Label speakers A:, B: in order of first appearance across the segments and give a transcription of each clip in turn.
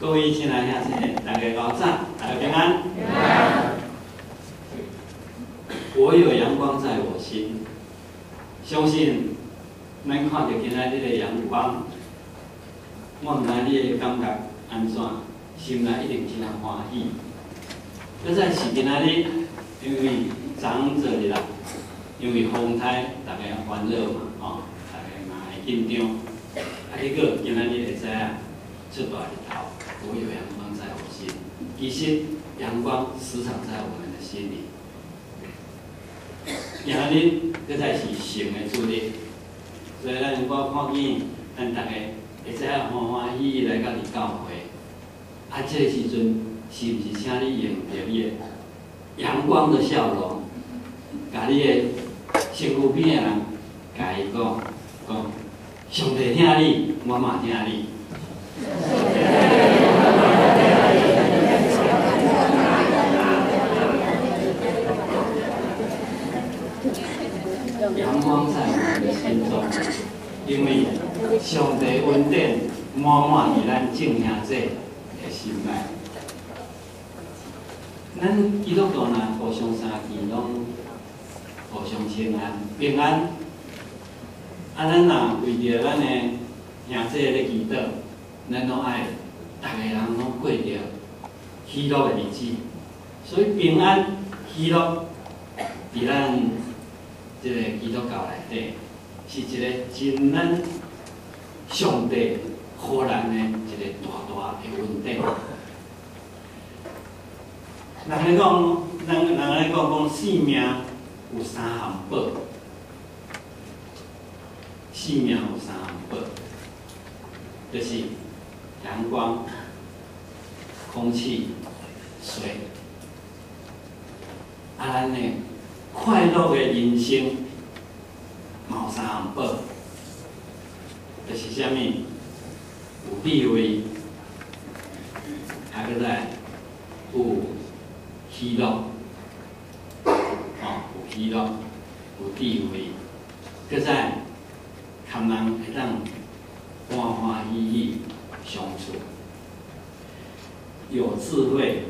A: 各位亲爱兄弟，大家早上，大家平安。
B: 平安。
A: 我有阳光在我心，相信咱看到今仔日的阳光，我毋知你的感觉安怎，心内一定真欢喜。搁再是今仔日，因为长者日啦，因为风台大家烦恼嘛，吼，大家嘛会紧张。啊，结果今仔日会知影出大日头，我有阳光在我心。其实阳光时常在我们的心里。今仔日搁再是神的主日，所以咱我看见咱大家会知影欢欢喜喜来到伫教会。啊，这个时阵是毋是请你用着你的阳光的笑容，甲你的身躯边的人，甲伊讲，上帝听你，我嘛听你。阳光在我们的心中，因为上帝恩典满满伫咱众兄弟的心内。咱基督徒呢，互相相见拢互相亲安、平安。啊，咱若为着咱的兄弟咧祈祷，咱拢爱逐个人拢过着喜乐的日子。所以平安、喜乐，伫咱这个基督教内底，是一个真咱上帝予咱的一个大大的恩典。人咧讲性命有三项宝，性命有三项宝，就是阳光、空气、水。啊，咱呢快乐的人生有三项宝，就是啥物？有智慧，还搁再有喜乐，有喜乐，有智慧，搁再含人会当欢欢喜喜相处，有智慧，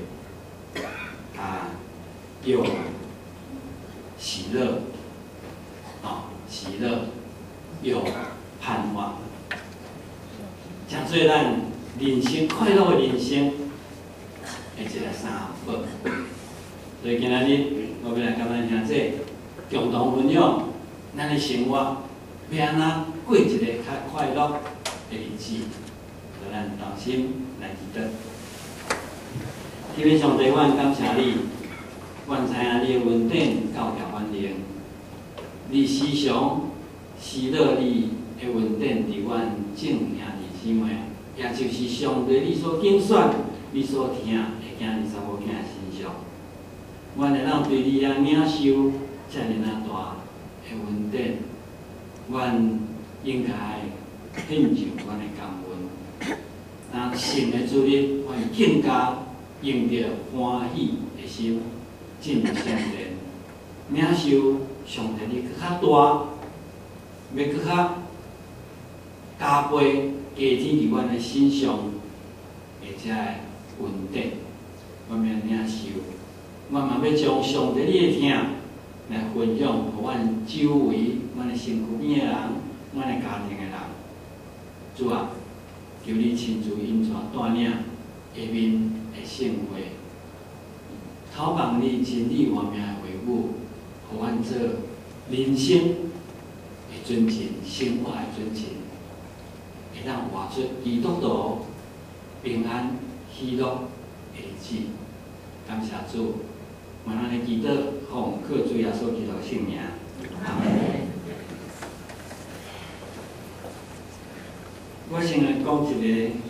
A: 有喜乐，喜乐，有盼望，诚做咱人生快乐的人生的一个三项宝。所以今仔日我要来甲咱兄弟共同分享咱的生活要安怎过一个较快乐的日子。所以咱同心来祈祷。天父上帝，阮感谢你，阮知影你的恩典教条反应，你时常施乐你的恩典伫阮众兄弟姊妹，也就是上帝你所拣选、你所听的囝儿查某囝的身上。阮会当对你啊领受遮尔大的恩典，阮应该献上阮的感恩。那神的主日，阮更加用着欢喜的心进入圣殿，领受上帝你更较大，要更较加倍加添伫阮的身上的遮个恩典，阮要领受。阮嘛要将上帝你的听来分享，互阮周围、阮的身躯边的人、阮的家庭的人。主啊，求你亲自引带带领下面的圣会，讨望你真理活命的话语，互阮做人生的准绳、生活的准绳，会当活出基督徒平安喜乐的日子。感谢主。我咱的祈祷，奉靠主耶稣基督的圣名，阿门。我先来讲有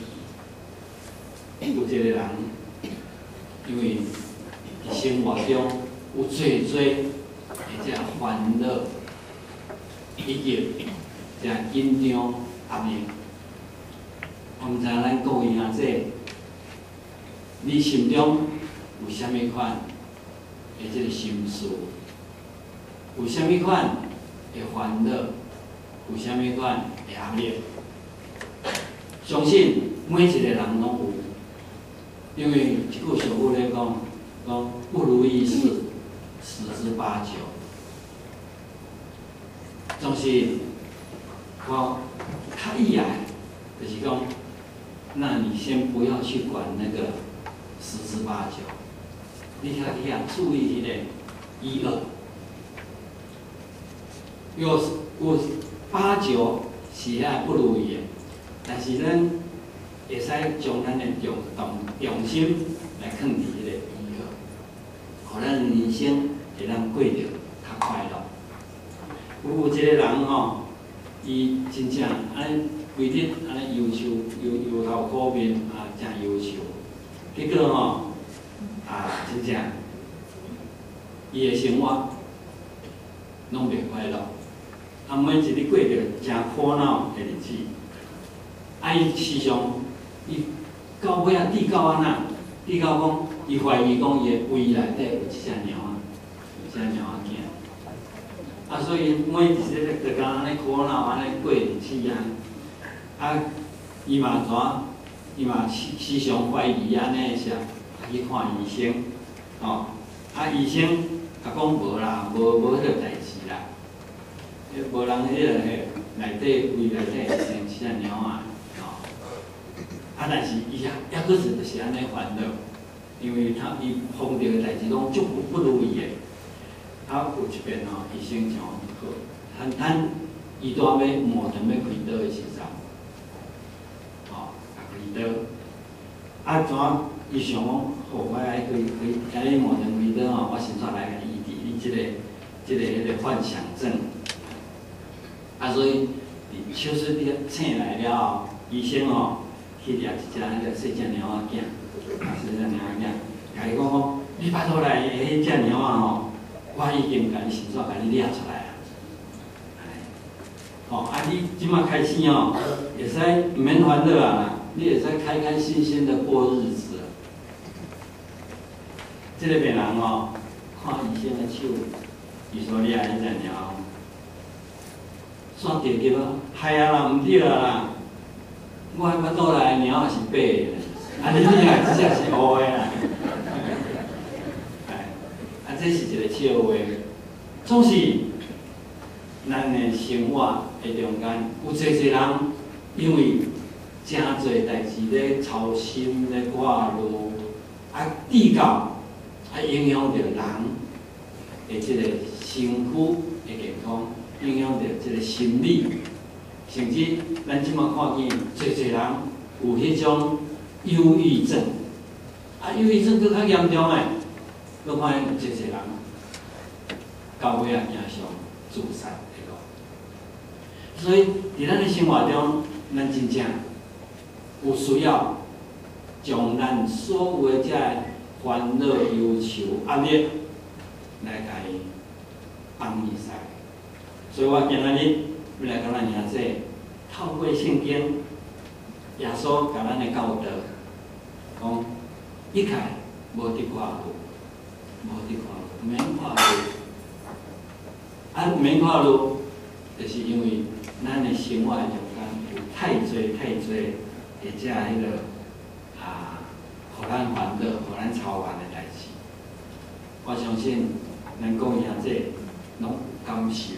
A: 一个人，因为伫生活中有最的遮烦恼，以及遮紧张压力。我毋知咱各位兄弟，你心中有啥物款？的这个心事，有啥物款的烦恼，有啥物款的压力？相信每一个人拢有， 因为一句俗语咧讲，不如意事十之八九，总是较易啊，就是讲，那你先不要去管那个十之八九，你要注意迄个一二，有八九是遐不如意的，但是咱会使将咱的重心来放伫迄个一二，互咱人生会当过着较快乐。有一个人吼，伊真正安规日安尼忧愁，忧头苦面啊，真忧愁。结果吼真正伊的生活拢袂快乐，每一日过着真苦恼的日子。伊时常伊到尾底到安那？底到讲，伊怀疑讲伊的胃内底有一只猫仔，有一只猫仔囝。所以每一日就讲安尼苦恼安尼过日子伊嘛时常怀疑安尼啥，去看医生，医生甲讲无啦，无迄个代志啦，无人迄个内底胃内底会生一只猫仔。但是伊还佫是就是安尼烦恼，因为伊碰到的代志拢足不如意的。有一遍医生讲好，咱伊拄要磨堂要开刀的时阵，开刀，怎伊想讲，我来开你磨堂开刀我先煞来个医治你迄个幻想症。所以手术请来了后，医生去掠一只迄个细只猫仔囝，细只猫仔囝，甲伊讲你拜托来，迄只猫仔我已经甲你先煞甲你掠出来啊！你即马开始会使毋免烦恼啊，你会使开开心心的过日子。这个病人看医生的手，伊说掠迄只猫，煞着急啊，害啊啦，毋对啦。我倒来的猫是白的，你来只只是乌的啦。这是一个笑话。总是咱的生活的中间，有侪人因为真侪代志咧操心咧挂虑，比较影响着人的这个身躯的健康，影响着这个心理。甚至咱即马看见，侪人有迄种忧郁症，忧郁症佫较严重诶，佫看见侪人到尾行上自杀的路。所以伫咱诶生活中，咱真正有需要将咱所有诶遮烦恼、忧愁、压力来甲伊放伊使。所以我今仔日要来甲咱兄弟透过圣经，耶稣甲咱的教导，讲一切无得快乐，无得快乐，免快乐。免快乐，就是因为咱的生活中间有太多的遮迄个互咱烦恼、互咱操烦的代志。我相信咱讲兄弟拢感受。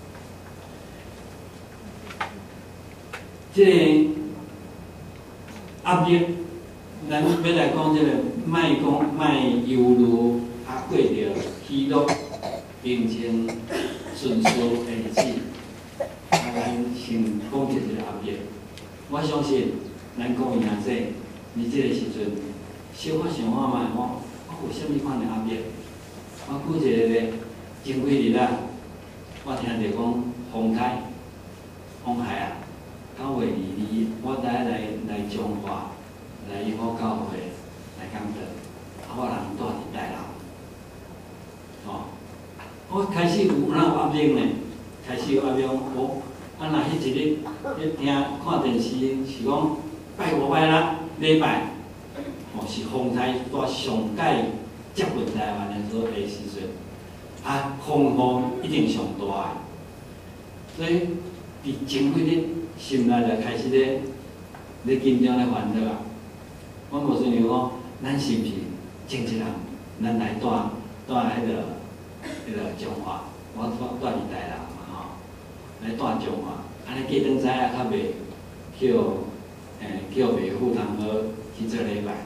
A: 这个压力，咱要来讲这个，卖忧虑，过着喜乐、平静、顺遂的日子。咱先讲一个压力。我相信咱各位兄弟，你这个时阵，小可想看卖，我有啥物款的压力？我举一个咧，前几日我听着讲风台啊。9月22日，我来彰化，来永和教会来讲道，我人住伫大楼，我开始有压力呢，开始有压力，若迄一日听看电视是讲拜5拜6礼拜，是风台带上届接近台湾的时阵，风雨一定上大的，所以伫前几日。心内就开始咧紧张咧烦恼啊！我无想着讲， 咱是毋是前一人，咱来住迄个中华，我住伫台南嘛吼，来住中华，安尼过顿早啊，较袂叫袂负担好去做礼拜。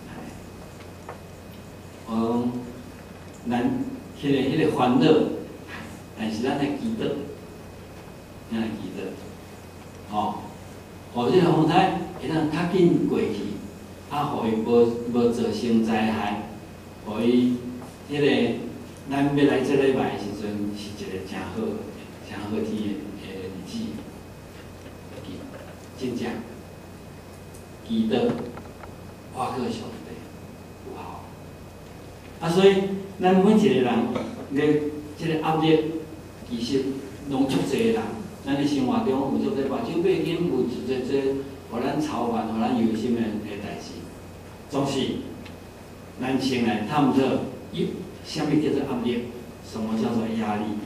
A: 咱迄个烦恼，但是咱来祈祷，咱来祈祷，吼，互即个风台会当较紧过去，互伊无造成灾害，互伊迄个咱要来做礼拜的时阵，是一个真好天的日子，真正祈祷我靠上帝有效。所以咱每一个人咧，即个压力，其实拢足侪人。咱咧生活中有足侪目睭买紧，有足侪互咱操烦、互咱忧心的代志，总是咱先来探讨，什么叫做压力？什么叫做压力？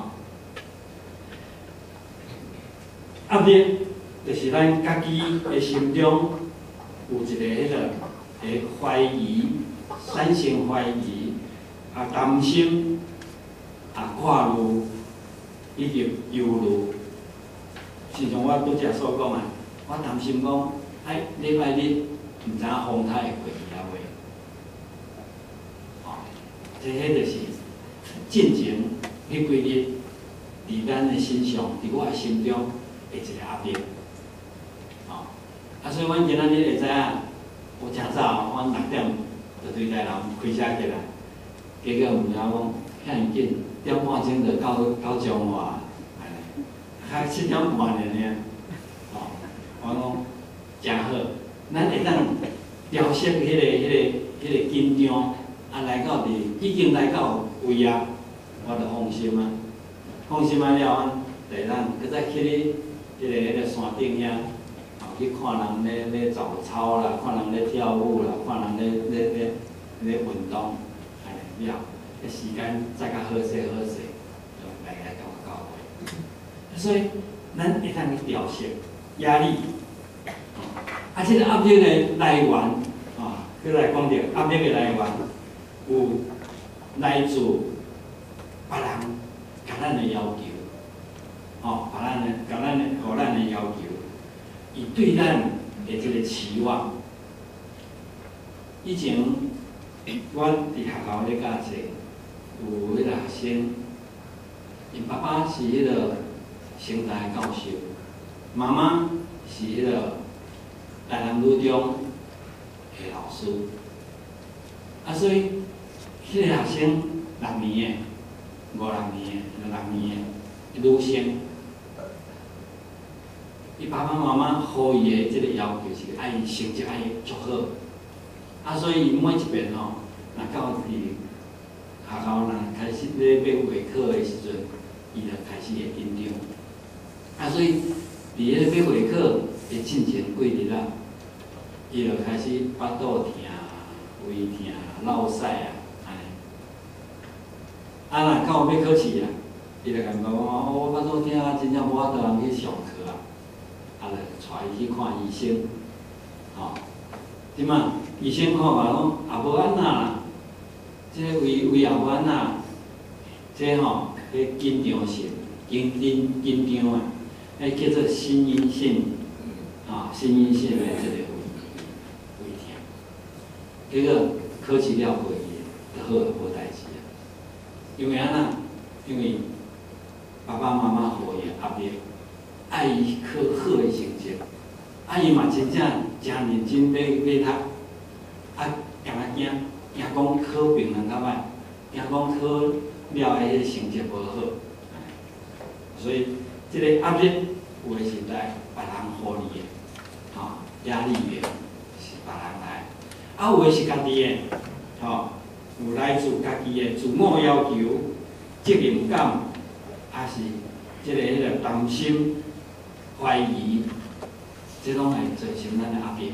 A: 压力就是咱家己的心中有一个迄个怀疑、产生怀疑，担心，挂虑，以及忧虑。就像我拄则所讲我担心讲，礼拜日毋知影风台会过去啊袂？迄就是进前迄几日，伫咱的心上，伫我的心中的一个压力。所以阮今仔日会知影，有诚早，阮6点就对台南开车起来，结果毋知影讲遐紧，1点半钟就到中华，较7点半尔。我讲真好，咱会当调息迄个紧张，来到已经来到位啊，我就放心啊。放心了，阮第咱搁再去迄个山顶遐，去看人咧走操啦，看人咧跳舞啦，看人咧运动，了，时间再较好势，就来到会。所以咱会当去调息压力。即个压力的来源，再来讲到压力的来源，有来自别人甲咱的要求，别人互咱的要求，伊对咱的即个期望。以前我伫学校咧教册，有迄个学生，因爸爸是迄个成大教授，妈妈是迄个台南女中的老师，所以迄个学生6年的、5、6年的女生，伊爸爸妈妈互伊的即个要求是爱伊成绩爱足好，所以伊每一遍若到伫学校开始咧要会考的时阵，伊就开始会紧张，所以伫迄个要会考的进前几日伊就开始巴肚疼、胃疼、落屎安尼。若到要考试伊就感觉讲我巴肚疼真正无法度通去上课就带伊去看医生。即摆医生看嘛讲无安那啦，即个胃也无安那，即迄紧张性、紧张叫做心因性，心因性的即个胃疼。结果考试了过去，就好无代志因为安那，因为爸爸妈妈互伊压力，爱伊考好的成绩，伊嘛真正真认真要读，惊讲考评能较歹，惊讲考了迄个成绩无好，所以即个压力有诶是来别人互你的，压力源是别人来，有诶是家己的，有来自家己的自我要求、责任感，是迄个担心、怀疑，这拢会造成咱的压力，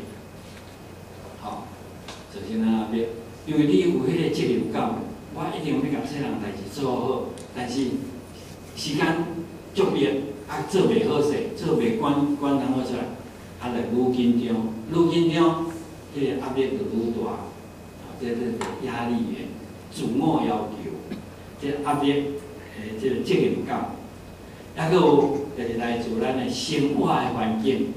A: 造成咱压力。因为你有迄个责任感，我一定要甲这项代志做好，但是时间足密，做袂好势，做袂管通好出来，就愈紧张，迄个压力就愈大， 这压力源、自我要求，这压力这个责任感，还佫有就是来自咱的生活的环境，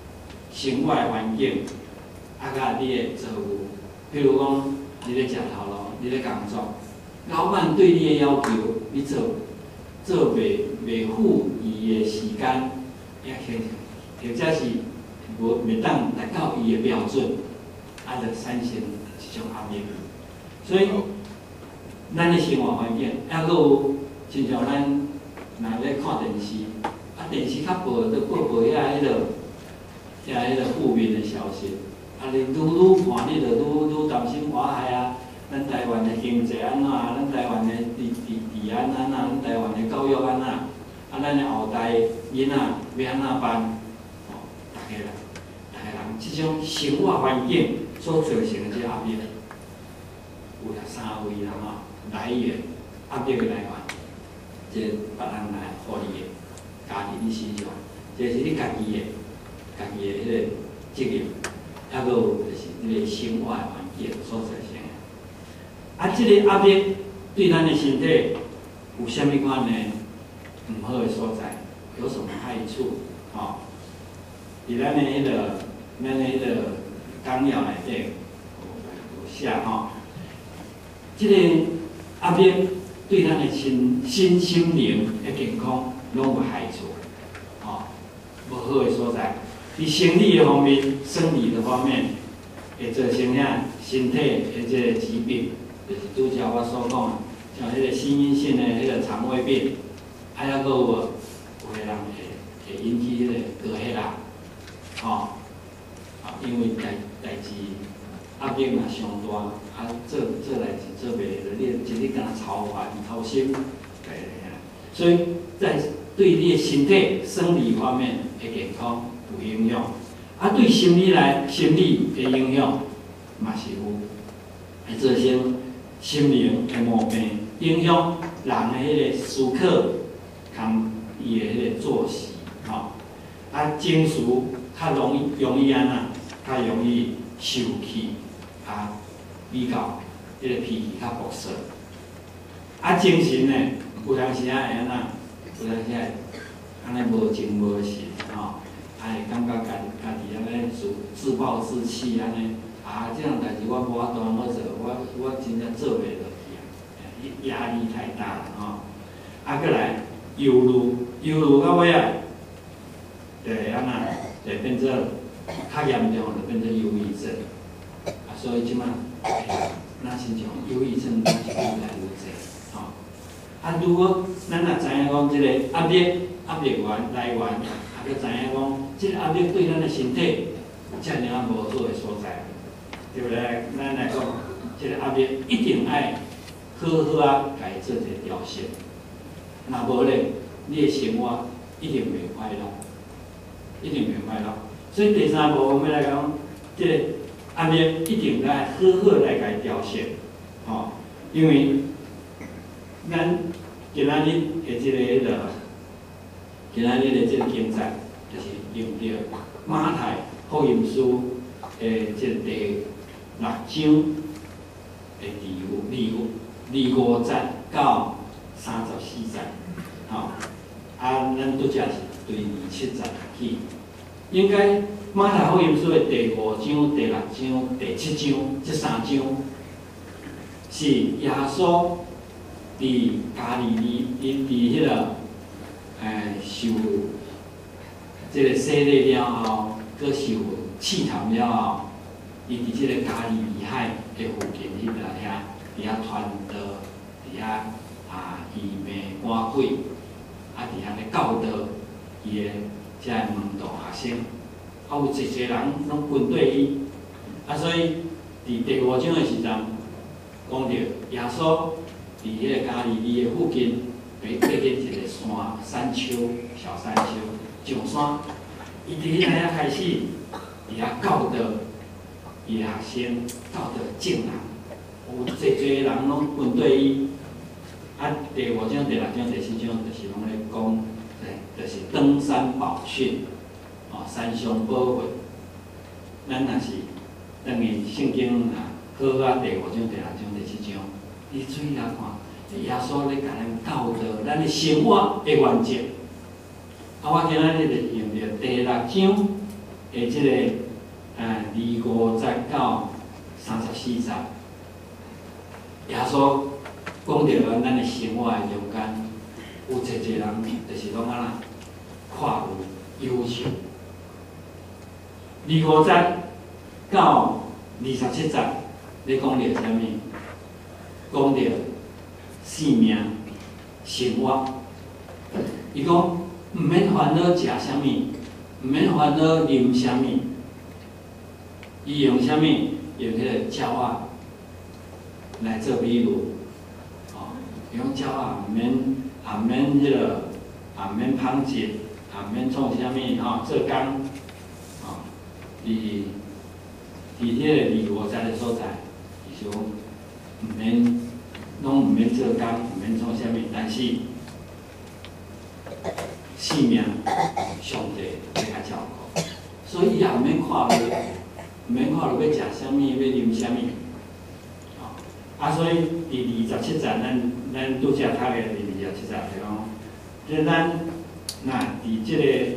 A: 甲你的做务，譬如讲你咧食头路，你咧工作，老板对你的要求，你做袂符伊的时间，或者是袂当达到伊的标准，就产生一种压力。所以，咱的生活环境，还佫有亲像咱若咧看电视，电视较报遐负面的消息，你愈看你就愈担心哇害啊！咱台湾的经济安怎？咱台湾的治安安怎？咱台湾的教育安怎？咱的后代囡仔要安怎办？大家人即种生活环境所造成的这压力，有3位啦来源，压力的来源，这别人来互你的家庭的思想，这是你家己的迄个责任，还佫有就是你的生活的环境所造成的。这个压力对咱的身体有啥物款呢？唔好的所在，有什么害处？伫咱的迄个纲要内底有写这个压力对咱的身心灵的健康拢有害处，无好的所在。伫生理的方面、生理的方面，会造成啥身体的这个疾病，就是拄则我所讲，像迄个心因性的迄个肠胃病，还佫有诶人会引起迄个高血压，因为代志压力若上大，做代志做袂落，你一日敢操烦、操心，所以在对你的身体生理方面的健康有影响，对心理的影响嘛是有，会造成心灵的毛病，影响人的迄个思考，同伊的迄个作息，情绪较容易安怎？较容易受气，比较迄个脾气较暴躁。精神呢，有当时会安怎？有当时安尼无情无绪，会感觉家己安尼自暴自弃安尼，这样代志我无法度好做，我真正做袂落去压力太大了过来忧虑到尾就会安怎？就变做较严重，就变做忧郁症。所以即摆咱亲像忧郁症，咱是愈来愈侪。如果咱若知影讲即个压力源来源，佫知影讲即个压力对咱的身体有遮尔无好的所在，对不对？咱来讲，即个压力一定爱好好家做一个调息。若无咧，你的生活一定袂快乐，一定袂快乐。所以第三步，我们来讲，即个压力一定来好好来家调息，因为咱今仔日的即个今仔日的即个经济，就是用着马太福音书的即个第6章的第5节到34节，咱拄则是对27节起。应该马太福音书的第5章、第6章、第7章这3章，是耶稣伫加利利，因伫迄个受即个洗礼了后，佮受试探了后，伊伫即个加利利海的附近迄个伫遐传道，伫遐医病赶鬼，伫遐咧教导伊的遮门徒学生，有一些人拢跟对伊，所以伫第5章的时阵，讲到耶稣伫迄个加利利的附近，爬过一个山丘，小山丘上山，伊伫遐开始伫遐教导伊的学生，教导正人，有侪人拢跟对伊。第5章、第6章、第7章，就是拢咧讲，就是登山宝训，山上宝训。咱若是当然圣经好啊，第5章、第6章、第7章，你注意来看，耶稣咧甲咱教导咱的生活的原则。我今仔日就用着第6章的即个25节到34节，耶稣讲着咱的生活的中间，有一个人就是讲啊，看有忧愁。25节到27节，咧讲着啥物？讲着生命、生活。伊讲毋免烦恼食啥物，毋免烦恼啉啥物。伊用啥物？用迄个鸟仔来做比喻。用鸟仔毋免迄个，也毋免纺织，也毋免创啥物做工。伫迄个25节的所在，伊就拢毋免做工，毋免创啥物，但是性命上帝要甲照顾，所以伊也毋免看落，毋免看落要食啥物，要啉啥物。所以第27节，咱拄则读的第27节就讲，即咱伫即个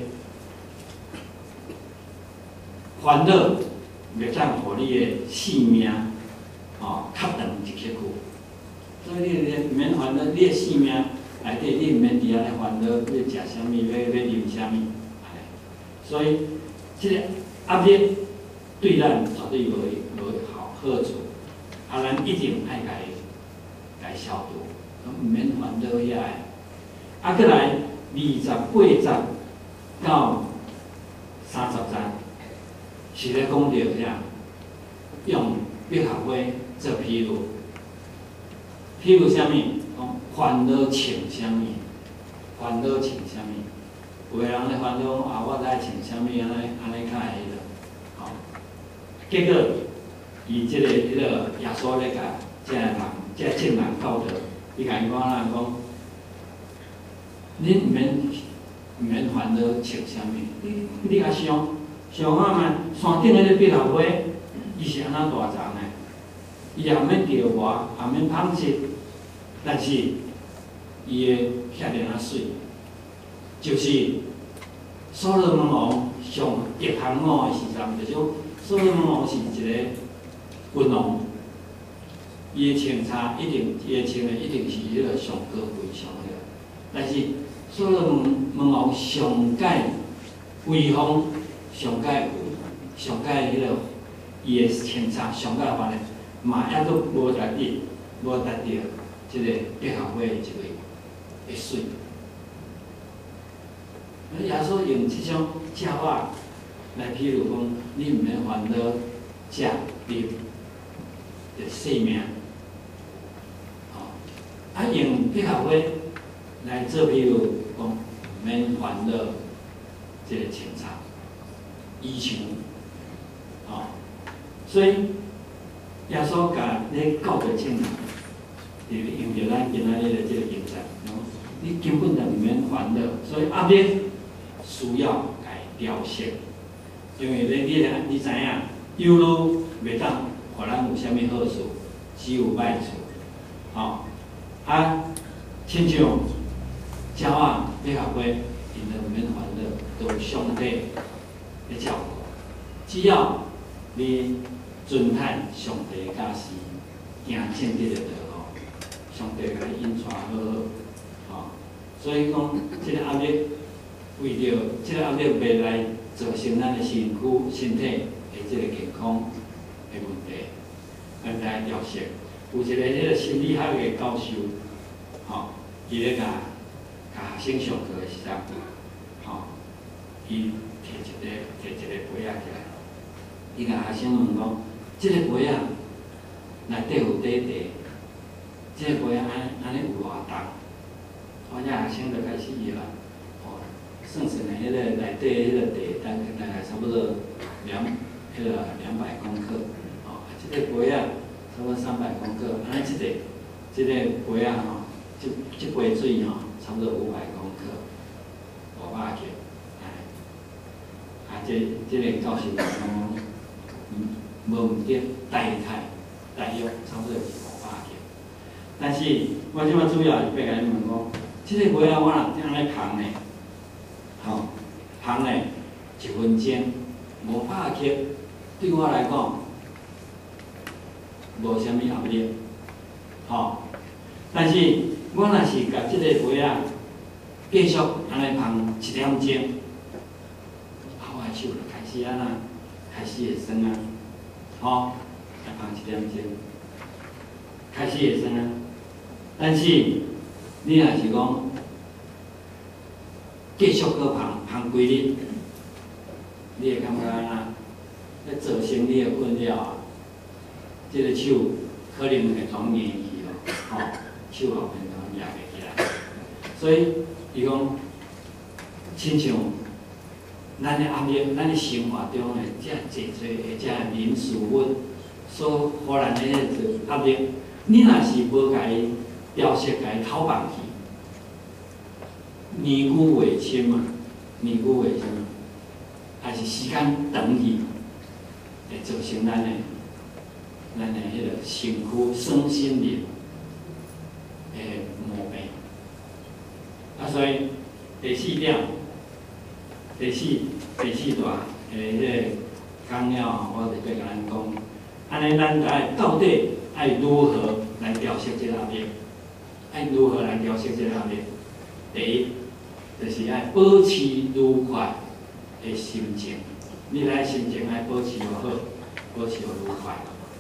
A: 烦恼。袂当互你的性命较长一刻久，所以你毋免烦恼，你的性命内底你毋免伫遐咧烦恼，要食啥物，要啉啥物，所以即个压力对咱绝对无好处，咱一定爱甲消除，毋免烦恼遐个。过来28节到30节。是咧讲着啥？用百合花做比喻，比如啥物？讲烦恼穿啥物？烦恼穿啥物？有个人咧烦恼我爱穿啥物？安尼较会了。结果伊即个耶稣咧甲即个人，即个正人教导，伊甲因讲，恁毋免烦恼穿啥物？你甲想。上海嘛，山顶迄个百合花，伊是安怎大丛的？伊也毋免调活，也毋免纺织，但是伊的遐尔啊水，就是所罗门王上极行王的时阵，就是所罗门王是一个君王，伊的穿插伊的穿的一定是迄个上高贵上迄个，但是所罗门王上界威风。上界迄个伊的穿插上界法咧，嘛还阁无达到即个百合花的一个的水。耶稣用即种鸟仔来比如讲，你毋免烦恼食啉的性命，用百合花来做比如讲，毋免烦恼即个穿插。医情，所以耶稣甲咧教导正人，就用着咱今仔日的即个原则，你根本就毋免烦恼，所以压力需要来调息，因为你知影，忧虑袂当互咱有啥物好处，只有歹处，亲像鸟仔、百合花，因就毋免烦恼，都有上帝。照顾，只要你遵趁上帝的教示，行正直的道路，上帝甲你引带好好，所以讲，这个压力，为着这个压力袂来造成咱的身体的这个健康的问题，来调息。有一个迄个心理学的教授，伊咧甲学生上课的时阵，伊。摕一个杯仔起来，伊甲学生问讲：，即个杯仔内底有底茶，即个杯仔安尼有偌重？遮学生就开始摇，算算诶，迄个内底迄个茶大概差不多200公克，即个杯仔差不多300公克，安尼即个杯仔即杯水差不多500公克，500克。即个教授讲，无毋得代替大约差不多是500克。但是我即摆主要是要甲你问讲，即个梅啊，我若这样来烘呢，吼，烘呢1分钟500克，对我来讲无啥物压力，吼。但是我若是甲即个梅啊继续安尼烘1点钟，我的手就开始安那，开始会酸啊，吼，来烘1点钟，开始会酸啊。但是你若是讲继续搁烘规日，你会感觉安那，咧造成你的困扰啊，即个手可能会全硬去咯，吼，手后面就硬袂起来。所以伊讲，亲像咱的压力，咱的生活中的遮济多的遮民事物所互咱的迄个压力，你若是无甲伊调息，甲伊透放去，年久未清嘛，年久未清嘛，还是时间长去，会造成咱的迄个身躯、身心灵的毛病。啊，所以第4点，第四大迄个纲要，我就要甲咱讲，安尼咱到底爱如何来调息这压力？爱如何来调息这压力？第一，就是爱保持愉快的心情。你来心情爱保持好，保持愉快。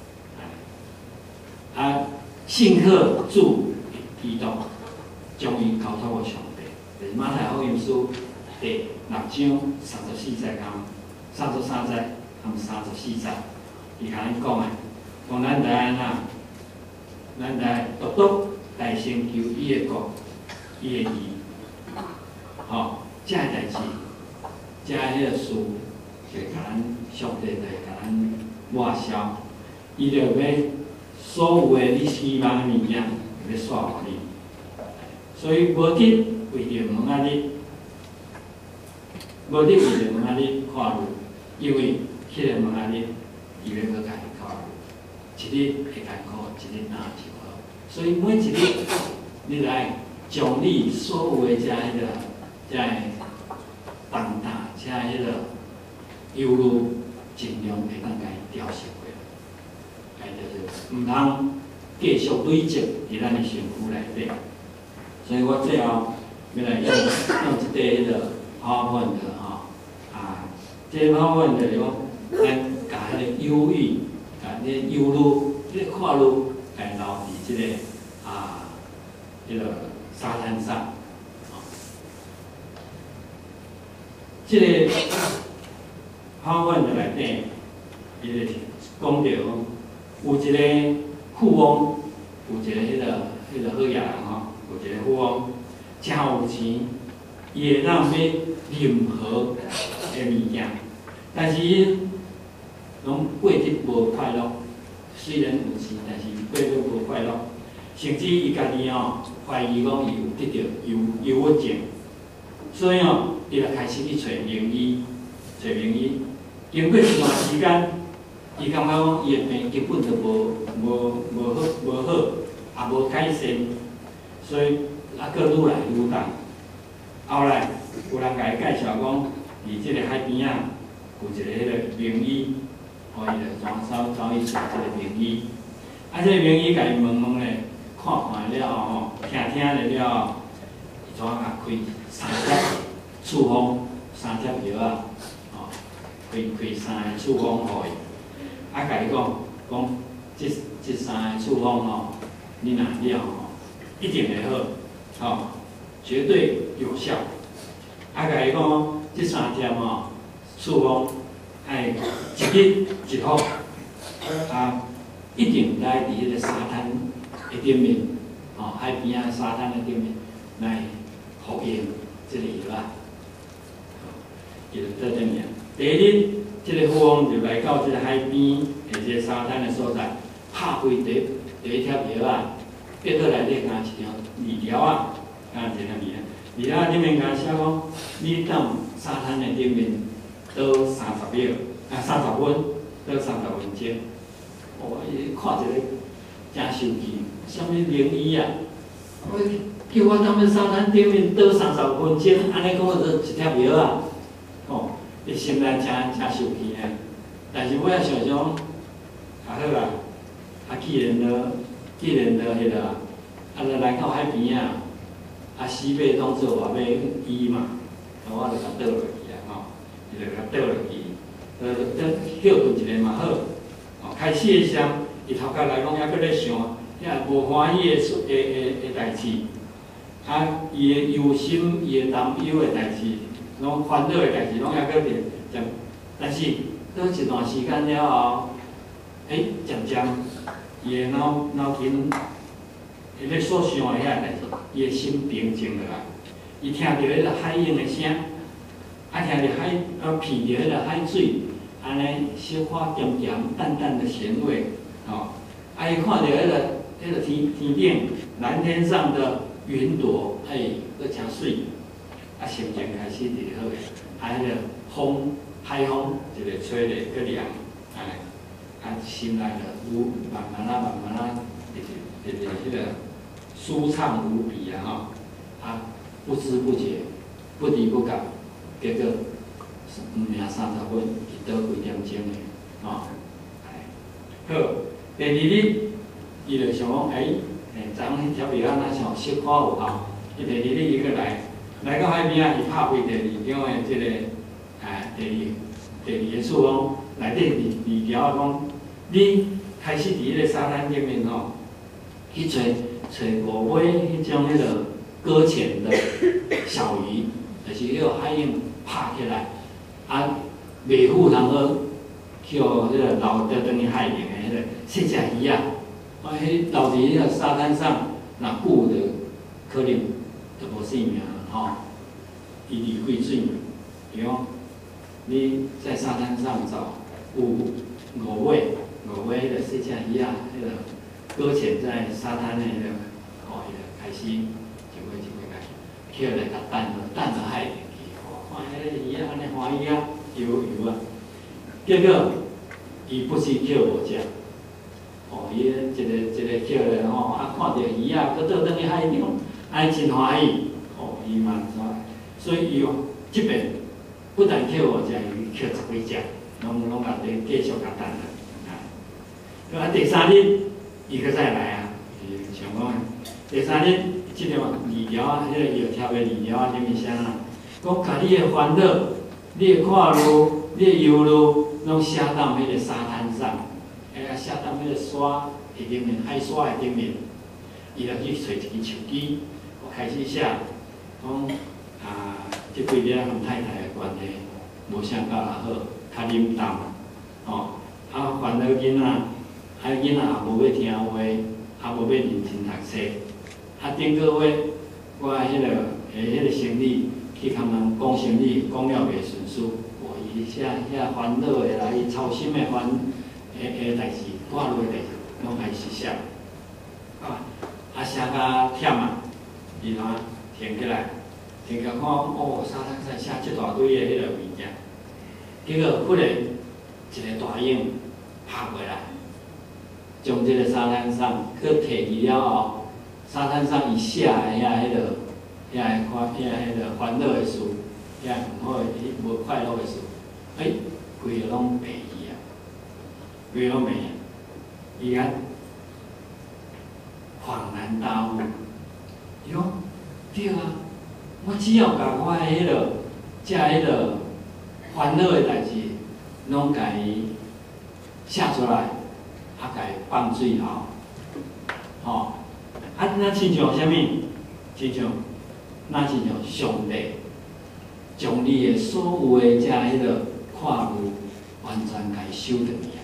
A: 啊，信靠主基督，将伊交托互上帝。就是马太福音书第6章34节33节和34节，伊甲咱讲诶，讲咱来安那，咱来独独来先求伊诶国，伊诶义，吼，遮个代志，遮迄个事，就甲咱上帝就会甲咱抹消，伊就要所有诶你希望诶物件，要煞互你。所以无得为着问啊你，无得为着问啊你看路，因为迄个问啊你，伊要搁家己看路，一日会艰苦，一日哪会就好。所以每一日，你来将你所有诶遮迄个重担，遮迄个忧虑，尽量会当甲伊调息过来，就是毋通继续累积伫咱诶身躯内底。所以我最后要来用即个迄个PowerPoint的吼这个PowerPoint就是讲，咱甲迄个忧郁、甲迄个忧虑、迄个看路，甲留伫即个迄个沙滩上。即个PowerPoint内底，伊就是讲着有一个富翁，有一个迄个好野人吼。有一个富翁真有钱，伊会当买任何的物件，但是伊拢过得无快乐。虽然有钱，但是过得无快乐，甚至伊家己怀疑讲伊有得着忧郁症，所以伊就开始去找名医，经过一段时间，伊感觉讲伊的病根本就无好，也无改善。所以佫愈来愈重。后来有人甲伊介绍讲，伫即个海边有一个迄个名医，伊就走去找即个名医。即个名医甲伊问咧，看了后听了后，伊怎甲开3粒处方，3粒药开3个处方互伊。甲伊讲，即3个处方你若了一定会好，绝对有效。甲伊讲，即3粒处方爱一日1盒，一定来伫迄个沙滩的顶面，海边沙滩的顶面来服用即个药伊就做这样。第一日，即个富翁就来到即个海边的即个沙滩的所在，拍开第一盒药跌倒内底，加一条字条加一条字条顶面甲写讲，你到沙滩的顶面倒30秒，30分，倒30分钟。 哦，伊看一个真受气，啥物灵医啊？我叫我踮咧沙滩顶面倒30分钟，安尼讲就一粒药啊，哦，伊心内真受气诶。但是我也想想，啊好啦，啊既然迄个啊，就来到海边啊，啊死马当做话要医嘛，啊我就甲倒落去啊，吼，伊就甲倒落去，叫顿一个嘛好，哦，开始诶时阵，伊头壳内拢还搁咧想，遐无欢喜诶代志，啊伊诶忧心、伊诶担忧诶代志，拢烦恼诶代志，拢还搁咧讲，但是过一段时间了后，渐渐伊诶脑筋。伊咧所想诶遐代志，伊诶心平静落来。伊听到迄个海涌诶声，啊听到海闻到迄个海水，安尼小可咸咸淡淡的咸味，哦，啊伊看到迄个天顶蓝天上的云朵，佫真水，啊心情开始伫好诶，啊迄个风海风一个吹咧佫凉，啊心内就有慢慢直迄个。舒畅无比啊！吼，啊，不知不觉，不知不觉，结果30分，伊倒几点钟的，吼，好，第2日，伊就想讲，昨迄条药哪像适可有效，伊第2日伊佫来到海边啊，伊拍开第2张的即个，第二处讲，内底2条讲，你开始伫迄个沙滩顶面吼，去找5尾迄种迄个搁浅的小鱼，就是迄个海涌拍起来，啊，袂赴通好叫迄个留倒转去海面的迄个细只鱼啊，迄留伫迄个沙滩上，若久就可能就无性命吼，伊离开水面，比如你在沙滩上找有5尾迄个细只鱼啊，迄个。搁浅在沙滩的迄个，迄个开始一尾开始，捡来甲弹到海里去，看迄个鱼啊，安尼欢喜啊，游啊。结果伊不是捡无食，伊一个捡咧啊看到鱼啊，搁倒转去海中，安尼真欢喜，伊嘛所以伊即边不但捡无食，伊捡10几只，拢甲继续甲弹啊。啊，第3日。伊搁再来啊！想讲第3日，即条2条啊，迄个药条的2条啊，什物啥啊？讲甲你的烦恼、你的快乐、你的忧虑，拢写到迄个沙滩上，写到迄个沙的顶面，海沙的顶面。伊就去找一支手机，开始写，讲即几日和太太的关系无啥较好，较冷淡，烦恼囡仔。囡仔也无要听话，也无要认真读册。顶个月我迄个生理去他们讲生理，讲了袂顺遂，伊写遐烦恼的啦，伊操心的代志，挂落的代志，拢开始写。写甲忝啊，伊哪停起来，停起来看，沙滩上写一大堆的迄个物件，结果忽然一个大影拍过来。从这个沙滩上去摕去了后，沙滩上伊写的遐迄个烦恼的事，遐毋好的、无快乐的事，规个拢白去啊，规个拢白啊。伊啊恍然大悟，伊讲对啊，我只要甲我的迄个烦恼的代志，拢甲伊写出来。甲伊放水后，那亲像啥物？亲像上帝将你的所有的迄个快乐完全甲伊收落去啊！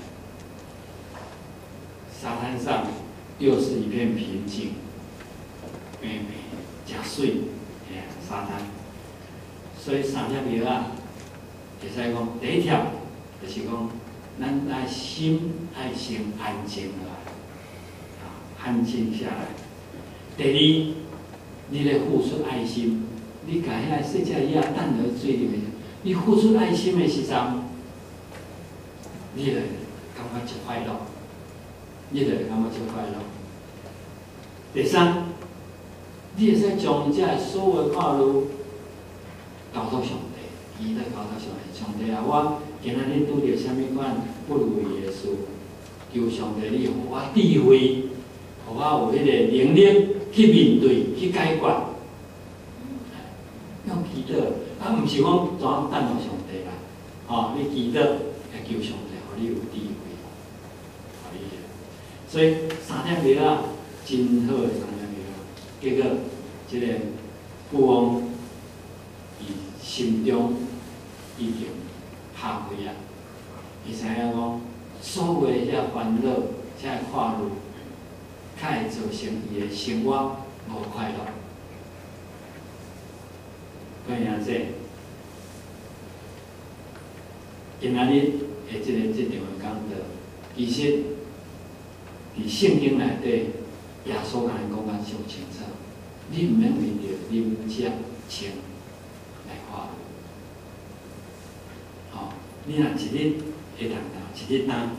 A: 沙滩上又是一片平静，美美真水，沙滩。所以3粒药啊，会使讲第1条就是讲。咱爱心爱先安静落来，安静下来。第2，你咧付出爱心，你甲遐细只鱼啊等落水里面，你付出爱心的时阵，你会感觉真快乐， 你就会感觉足快乐。第三，你会使将遮所有快乐交托上帝，祈祷交托上帝。上帝啊，我今仔日拄着啥物款不如意的事，求上帝你互我智慧，互我有迄个能力去面对、去解决。用祈祷，啊，毋是讲怎等候上帝啦，哦，你祈祷来求上帝，互你有智慧，互你。所以3点料啊，真好的3点料。结果，即个富翁伊心中已经下跪啊，伊知影讲，所有的遐烦恼、遐快乐，较会造成伊的生活无快乐。讲影说，今仔日的即场的讲道，其实伫圣经内底，耶稣甲咱讲甲上清楚，你毋免为着啉食穿来快乐。吼，你若一日会当一日当，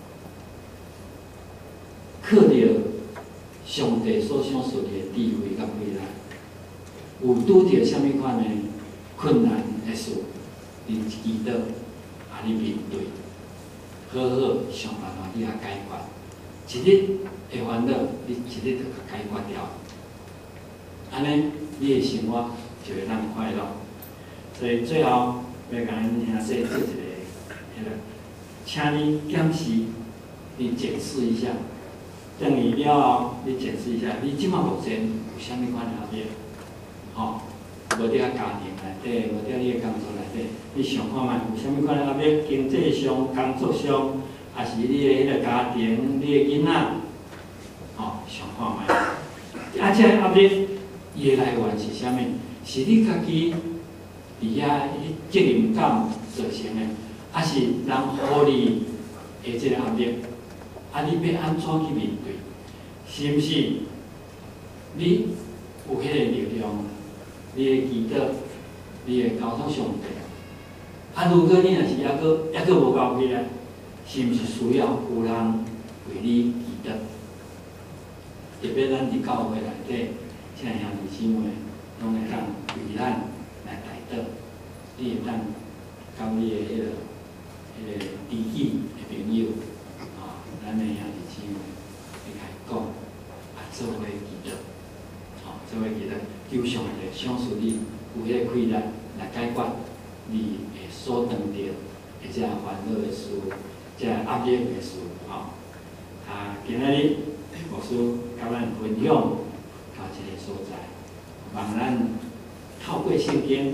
A: 靠着上帝所赏赐的智慧甲未来。有拄着啥物款的困难的事，你祈祷，啊，你面对，好好想办法去甲解决。一日的烦恼，你一日就甲解决掉，安尼你的生活就会当快乐。所以最后要甲咱兄说做一个，请你检视，你检视一下，等你了后，你检视一下，你即摆目前有啥物款的压力？吼，无伫家庭内底，无伫你的工作内底，你想看觅有啥物款的压力？经济上、工作上，还是你的迄个家庭、你的囡仔，吼，想看觅。啊，这个压力伊的来源是啥物？是你家己伫遐责任感造成的，还是人互你的这个压力？啊，你要安怎去面对？是毋是你有迄个力量？你的祈祷，你的交托上帝。啊，如果你若是还佫无够起来，是毋是需要有人为你祈祷？特别咱伫教会内底，即个兄弟姊妹，拢会当为咱来代祷。你会当交你的迄个知己的朋友，啊，咱的兄弟姊妹会甲伊讲，啊，做伙祈祷，哦，做伙祈祷。求上帝赏赐你有迄个气力来解决你会所当着的这烦恼的事、这压力的事，吼。啊，今仔日牧师甲咱分享到这个所在，望咱透过圣经，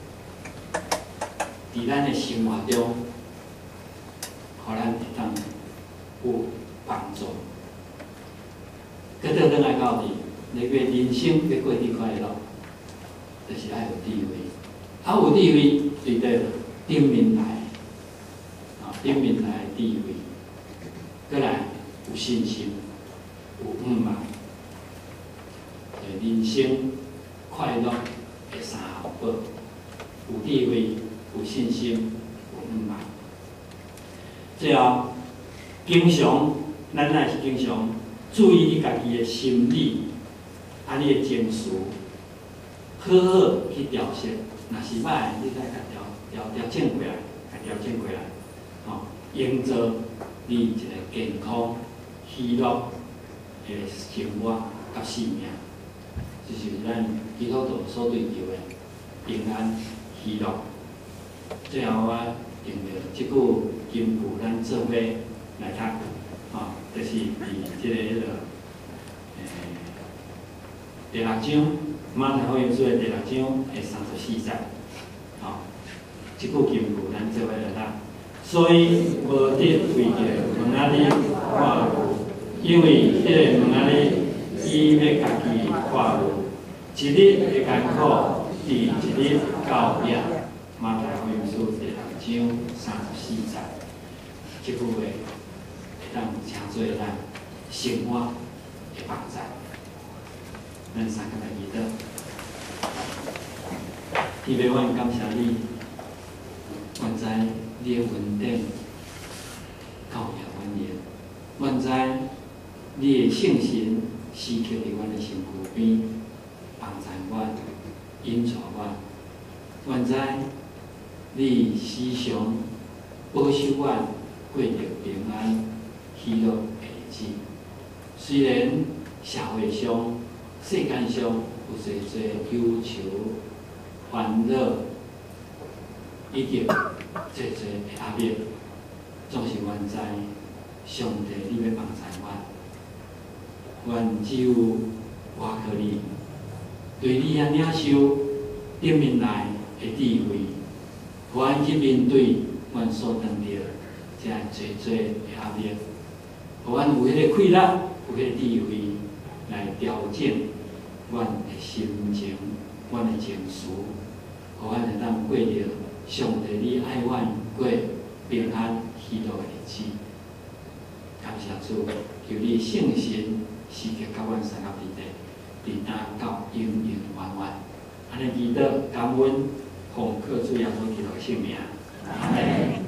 A: 伫咱的生活中，互咱会当有帮助。搁倒转来到底。那个人生要过得快乐，就是要有智慧。啊，有智慧对对顶面来，啊，顶面来的智慧，再来有信心，有毋茫，人生快乐的三效果：有智慧、有信心、有毋茫。最后，经常咱也是经常注意你家己的心理。啊，你的情绪好好去调节，若是歹，你再甲调整过来，甲调整过来，吼，营造你一个健康、喜乐的生活甲生命，这是咱基督徒所追求的平安、喜乐。最后我用着即句金句，咱做伙来读，吼，就是伫即个迄个。第6章，马太福音书的第6章的34节，吼，即句金句咱做伙来读。所以无得为着门仔哩看路，因为迄个门仔哩伊要家己看路，一日的艰苦，第一日到壁。马太福音书第6章34节，即句话会当成做咱生活的帮助。咱三个来祈祷，天父，阮感谢你，阮知你的恩典教育阮也，阮知圣神时刻伫阮的身躯边，帮助阮、引带阮。愿知你时常保守阮过着平安、喜乐的日子。虽然社会上、世间上有侪侪忧愁、烦恼，以及侪侪的压力，总是愿知上帝你要帮助阮。愿只有我靠你，对你遐领受顶面来的智慧，互阮去面对阮所当着遮侪侪的压力，互阮有迄个气力，有迄个智慧来调整阮的心情、阮的情绪，互阮会当过着上帝你爱阮过平安喜乐的日子。感谢主，求你圣神时刻甲阮三合伫地，伫今到永永远远。安尼祈祷，感恩，奉靠主耶稣基督的圣名。阿门。